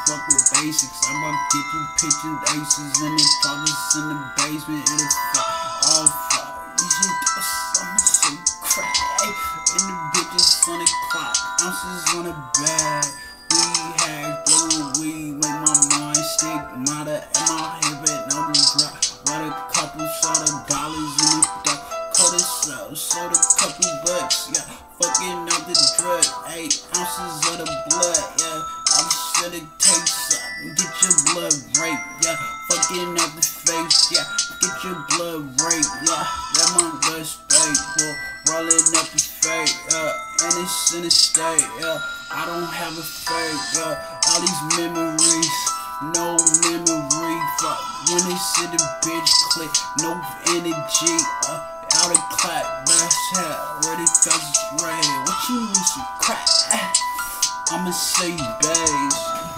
fuck with basics. I'm about to get you pitching aces and the problems in the basement. It'll fuck all fuck. You should do something so crack. And the bitches on the clock, ounces on the bag. We had blue weed, make my mind stick. Nada in my head, but no the drop. Write a couple shot of dollars in the dark. Cut it out, sold a couple bucks, yeah. Fucking out the drug, 8 ounces of the blood, yeah. I should have take something, get your blood raped, yeah. Fucking out the face, yeah. Get your blood raped, yeah. That my best fake, boy. Rolling up the fake, yeah. And it's in the state, yeah. I don't have a fake, yeah. All these memories, no memory, fuck. When they see the bitch click, no energy, out of clap, bash hat, ready cause it's red. What you need some crack? I'ma say bass.